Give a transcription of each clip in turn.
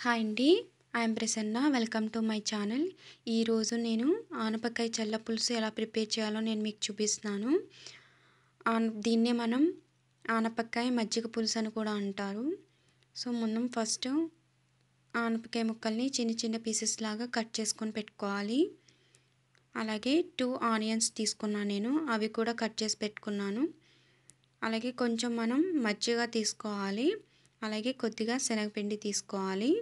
Hi అండి. I'm Prasanna. Welcome to my channel. ఈరోజు నేను ఆనపకాయ చల్ల పులుసు ఎలా ప్రిపేర్ చేయాలో నేను మీకు చూపిస్తున్నాను. దీన్నే మనం ఆనపకాయ మజ్జిగ పులుసు అని కూడా అంటారు. సో మనం ఫస్ట్ ఆనపకాయ ముక్కల్ని చిన్న చిన్న పీసెస్ లాగా కట్ చేసుకొని పెట్టుకోవాలి. అలాగే 2 ఆనియన్స్ తీసుకున్నాను నేను, అవి కూడా కట్ చేసి పెట్టుకున్నాను. అలాగే కొంచెం మనం మజ్జిగ తీసుకోవాలి. అలాగే కొద్దిగా శనగపిండి తీసుకోవాలి.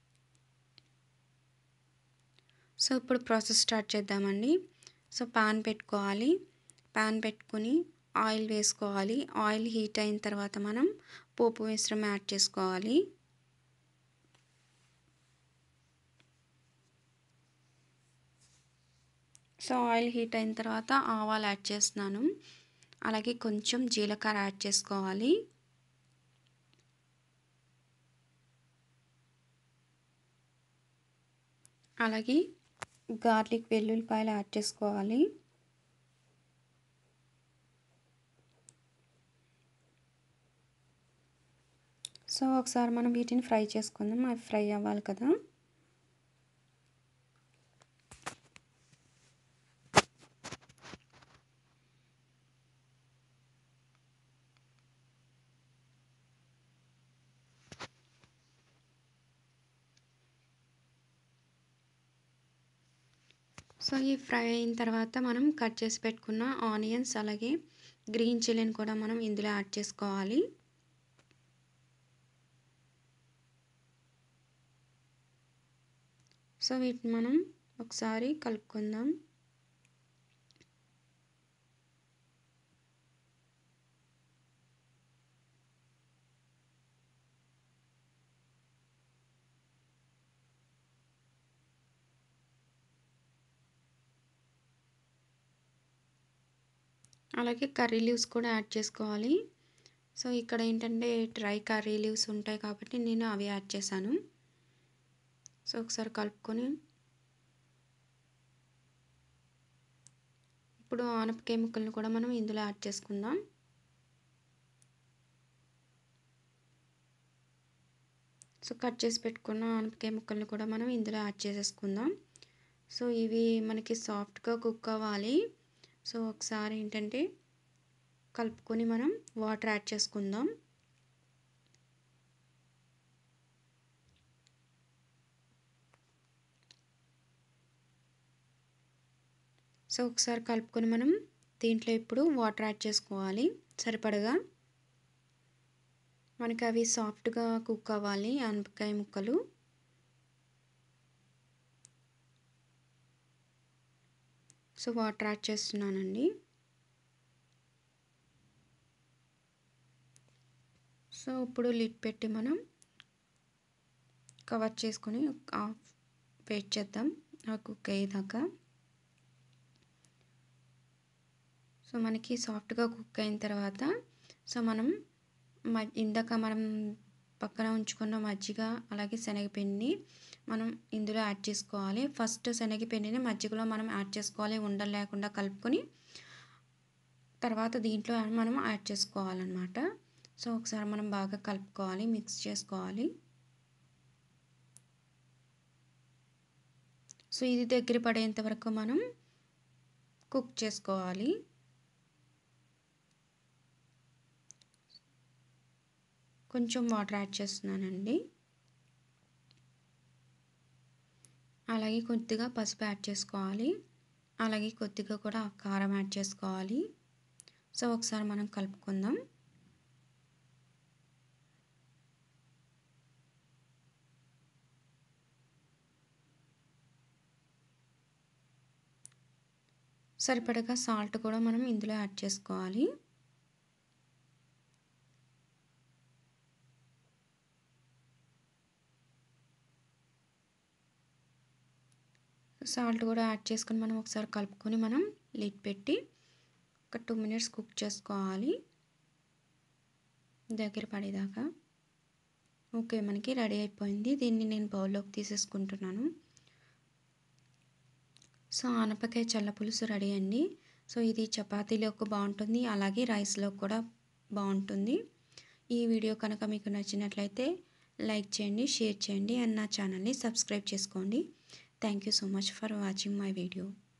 సో ఇప్పుడు ప్రాసెస్ స్టార్ట్ చేద్దామండి. సో పాన్ పెట్టుకోవాలి. పాన్ పెట్టుకొని ఆయిల్ వేసుకోవాలి. ఆయిల్ హీట్ అయిన తర్వాత మనం పోపు మిశ్రమం యాడ్ చేసుకోవాలి. సో ఆయిల్ హీట్ అయిన తర్వాత ఆవాలు యాడ్ చేస్తున్నాను. అలాగే కొంచెం జీలకర్ర యాడ్ చేసుకోవాలి. అలాగే గార్లిక్ వెల్లుల్లిపాయలు యాడ్ చేసుకోవాలి. సో ఒకసారి మనం వీటిని ఫ్రై చేసుకుందాం. అవి ఫ్రై అవ్వాలి కదా. సో ఈ ఫ్రై అయిన తర్వాత మనం కట్ చేసి పెట్టుకున్న ఆనియన్స్ అలాగే గ్రీన్ చిల్లీని కూడా మనం ఇందులో యాడ్ చేసుకోవాలి. సో వీటిని మనం ఒకసారి కలుపుకుందాం. అలాగే కర్రీ లీవ్స్ కూడా యాడ్ చేసుకోవాలి. సో ఇక్కడ ఏంటంటే డ్రై కర్రీ లీవ్స్ ఉంటాయి కాబట్టి నేను అవి యాడ్ చేశాను. సో ఒకసారి కలుపుకొని ఇప్పుడు ఆనపకాయ ముక్కలను కూడా మనం ఇందులో యాడ్ చేసుకుందాం. సో కట్ చేసి పెట్టుకున్న ఆనపకాయ ముక్కలను కూడా మనం ఇందులో యాడ్ చేసేసుకుందాం. సో ఇవి మనకి సాఫ్ట్గా కుక్ అవ్వాలి. సో ఒకసారి ఏంటంటే కలుపుకొని మనం వాటర్ యాడ్ చేసుకుందాం. సో ఒకసారి కలుపుకొని మనం దీంట్లో ఇప్పుడు వాటర్ యాడ్ చేసుకోవాలి సరిపడగా. మనకి అవి సాఫ్ట్గా కుక్ అవ్వాలి ఆనపకాయ ముక్కలు. సో వాటర్ యాడ్ చేస్తున్నానండి. సో ఇప్పుడు లిడ్ పెట్టి మనం కవర్ చేసుకొని వెయిట్ చేద్దాం కుక్ అయ్యేదాకా. సో మనకి సాఫ్ట్గా కుక్ అయిన తర్వాత సో మనం ఇందాక మనం పక్కన ఉంచుకున్న మజ్జిగ అలాగే శనగపిండి మనం ఇందులో యాడ్ చేసుకోవాలి. ఫస్ట్ శనగపిండిని మజ్జిగలో మనం యాడ్ చేసుకోవాలి, ఉండలు లేకుండా కలుపుకొని తర్వాత దీంట్లో మనం యాడ్ చేసుకోవాలన్నమాట. సో ఒకసారి మనం బాగా కలుపుకోవాలి, మిక్స్ చేసుకోవాలి. సో ఇది దగ్గర పడేంత వరకు మనం కుక్ చేసుకోవాలి. కొంచెం వాటర్ యాడ్ చేస్తున్నానండి. అలాగే కొద్దిగా పసుపు యాడ్ చేసుకోవాలి. అలాగే కొద్దిగా కూడా కారం యాడ్ చేసుకోవాలి. సో ఒకసారి మనం కలుపుకుందాం. సరిపడగా సాల్ట్ కూడా మనం ఇందులో యాడ్ చేసుకోవాలి. సాల్ట్ కూడా యాడ్ చేసుకొని మనం ఒకసారి కలుపుకొని మనం లిడ్ పెట్టి ఒక 2 మినిట్స్ కుక్ చేసుకోవాలి దగ్గర పడేదాకా. ఓకే, మనకి రెడీ అయిపోయింది. దీన్ని నేను బౌల్లోకి తీసేసుకుంటున్నాను. సో ఆనపకాయ చల్ల పులుసు రెడీ అండి. సో ఇది చపాతీలోకి బాగుంటుంది, అలాగే రైస్లో కూడా బాగుంటుంది. ఈ వీడియో కనుక మీకు నచ్చినట్లయితే లైక్ చేయండి, షేర్ చేయండి అండ్ నా ఛానల్ని సబ్స్క్రైబ్ చేసుకోండి. Thank you so much for watching my video.